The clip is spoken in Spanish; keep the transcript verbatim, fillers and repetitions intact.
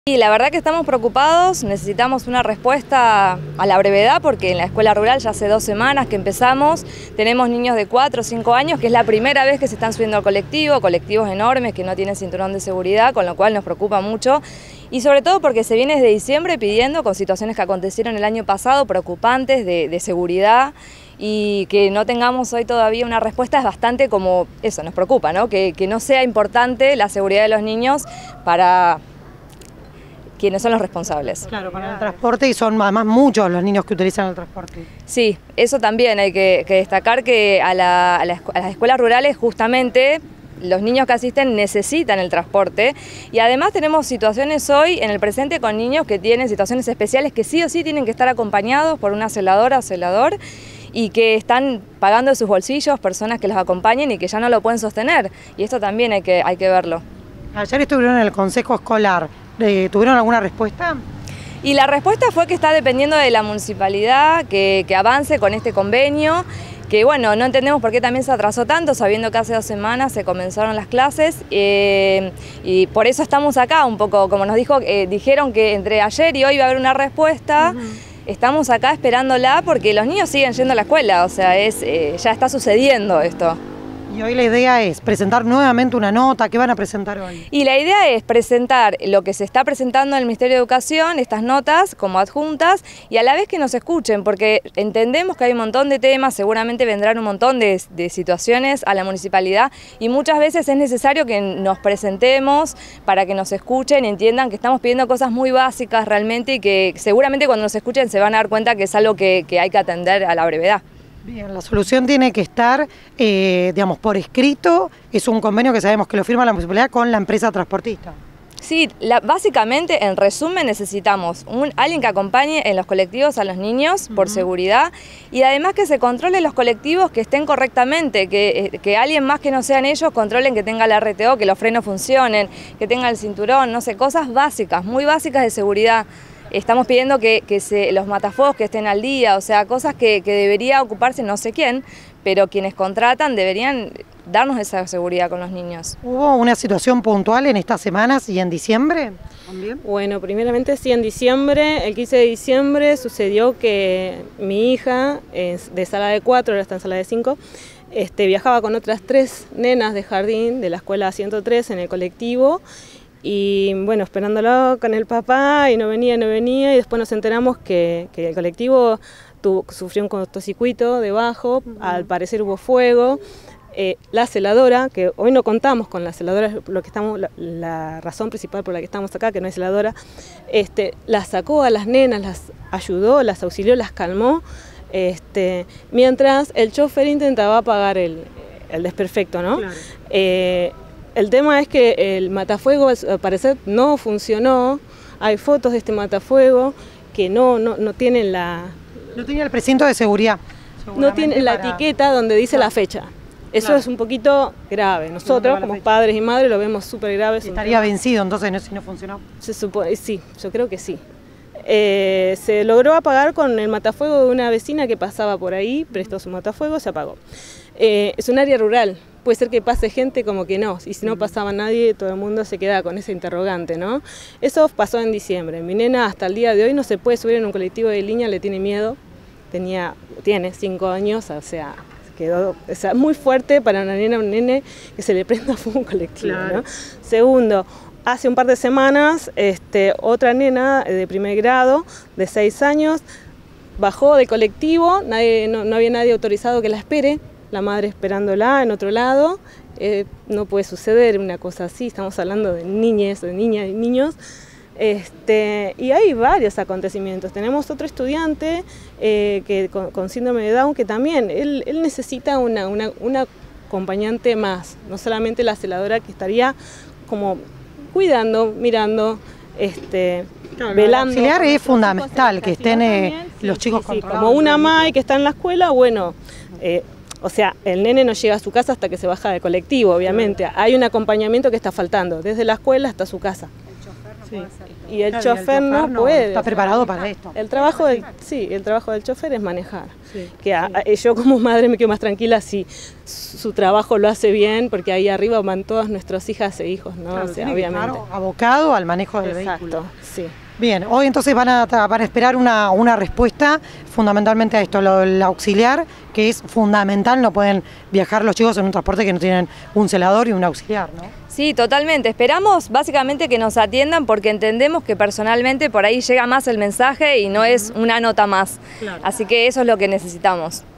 Y la verdad que estamos preocupados, necesitamos una respuesta a la brevedad porque en la escuela rural ya hace dos semanas que empezamos, tenemos niños de cuatro o cinco años que es la primera vez que se están subiendo al colectivo, colectivos enormes que no tienen cinturón de seguridad, con lo cual nos preocupa mucho y sobre todo porque se viene desde diciembre pidiendo con situaciones que acontecieron el año pasado preocupantes de, de seguridad y que no tengamos hoy todavía una respuesta es bastante como eso, nos preocupa, ¿no? Que, que no sea importante la seguridad de los niños para quienes son los responsables. Claro, para el transporte y son además muchos los niños que utilizan el transporte. Sí, eso también hay que, que destacar que a, la, a, la, a las escuelas rurales justamente los niños que asisten necesitan el transporte y además tenemos situaciones hoy en el presente con niños que tienen situaciones especiales que sí o sí tienen que estar acompañados por una celadora o celador y que están pagando de sus bolsillos personas que los acompañen y que ya no lo pueden sostener y esto también hay que, hay que verlo. Ayer estuvieron en el Consejo Escolar. ¿Tuvieron alguna respuesta? Y la respuesta fue que está dependiendo de la municipalidad, que, que avance con este convenio, que bueno, no entendemos por qué también se atrasó tanto, sabiendo que hace dos semanas se comenzaron las clases, eh, y por eso estamos acá un poco, como nos dijo, eh, dijeron que entre ayer y hoy iba a haber una respuesta, uh-huh. Estamos acá esperándola porque los niños siguen yendo a la escuela, o sea, es, eh, ya está sucediendo esto. Y hoy la idea es presentar nuevamente una nota. ¿Qué van a presentar hoy? Y la idea es presentar lo que se está presentando en el Ministerio de Educación, estas notas como adjuntas, y a la vez que nos escuchen, porque entendemos que hay un montón de temas, seguramente vendrán un montón de, de situaciones a la municipalidad, y muchas veces es necesario que nos presentemos para que nos escuchen y entiendan que estamos pidiendo cosas muy básicas realmente y que seguramente cuando nos escuchen se van a dar cuenta que es algo que, que hay que atender a la brevedad. Bien, la solución tiene que estar, eh, digamos, por escrito. Es un convenio que sabemos que lo firma la municipalidad con la empresa transportista. Sí, la, básicamente, en resumen, necesitamos un, alguien que acompañe en los colectivos a los niños por uh-huh. seguridad y además que se controle los colectivos que estén correctamente, que, que alguien más que no sean ellos controlen que tenga la R T O, que los frenos funcionen, que tenga el cinturón, no sé, cosas básicas, muy básicas de seguridad. Estamos pidiendo que, que se, los matafuegos que estén al día, o sea, cosas que, que debería ocuparse no sé quién, pero quienes contratan deberían darnos esa seguridad con los niños. ¿Hubo una situación puntual en estas semanas y en diciembre también? Bueno, primeramente sí, en diciembre, el quince de diciembre sucedió que mi hija, es de sala de cuatro, ahora está en sala de cinco, este, viajaba con otras tres nenas de jardín de la escuela ciento tres en el colectivo. Y bueno, esperándolo con el papá y no venía, no venía y después nos enteramos que, que el colectivo tuvo, sufrió un cortocircuito debajo, uh-huh. Al parecer hubo fuego. Eh, la celadora, que hoy no contamos con la celadora, lo que estamos, la, la razón principal por la que estamos acá, que no es celadora, este, las sacó a las nenas, las ayudó, las auxilió, las calmó, este, mientras el chofer intentaba apagar el, el desperfecto, ¿no? Claro. Eh, El tema es que el matafuego al parecer no funcionó, hay fotos de este matafuego que no, no, no tienen la... No tiene el precinto de seguridad. No tiene la para... etiqueta donde dice claro. La fecha. Eso claro. Es un poquito grave. Nosotros, no como fecha. Padres y madres, lo vemos súper grave. Estaría vencido entonces no, si no funcionó. Se supone, sí, yo creo que sí. Eh, se logró apagar con el matafuego de una vecina que pasaba por ahí, prestó su matafuego, se apagó. Eh, es un área rural. Puede ser que pase gente como que no, y si no pasaba nadie, todo el mundo se queda con ese interrogante, ¿no? Eso pasó en diciembre. Mi nena hasta el día de hoy no se puede subir en un colectivo de línea, le tiene miedo. Tenía, tiene cinco años, o sea, quedó o sea, muy fuerte para una nena, un nene que se le prenda fuego un colectivo, claro. ¿No? Segundo, hace un par de semanas, este, otra nena de primer grado, de seis años, bajó del colectivo, nadie, no, no había nadie autorizado que la espere. La madre esperándola en otro lado, eh, no puede suceder una cosa así, estamos hablando de niñas, de niñas y niños, este, y hay varios acontecimientos. Tenemos otro estudiante eh, que, con, con síndrome de Down que también, él, él necesita una, una, una acompañante más, no solamente la celadora que estaría como cuidando, mirando, este, claro, velando. El auxiliar es fundamental, que estén eh, los chicos sí, sí, como una M A I que está en la escuela, bueno... Eh, O sea, el nene no llega a su casa hasta que se baja del colectivo, obviamente. Hay un acompañamiento que está faltando, desde la escuela hasta su casa. El chofer no sí. puede hacer todo. Y el claro, chofer y el no, no puede. Está preparado para esto. El trabajo del, sí, el trabajo del chofer es manejar. Sí, que a, sí. a, yo como madre me quedo más tranquila si, su trabajo lo hace bien, porque ahí arriba van todas nuestras hijas e hijos, ¿no? Claro, o sea, tiene que obviamente. estar abocado al manejo del Exacto, vehículo. sí. Bien, hoy entonces van a, van a esperar una, una respuesta fundamentalmente a esto, lo, el auxiliar, que es fundamental, no pueden viajar los chicos en un transporte que no tienen un celador y un auxiliar, ¿no? Sí, totalmente. Esperamos básicamente que nos atiendan porque entendemos que personalmente por ahí llega más el mensaje y no es una nota más. Claro. Así que eso es lo que necesitamos.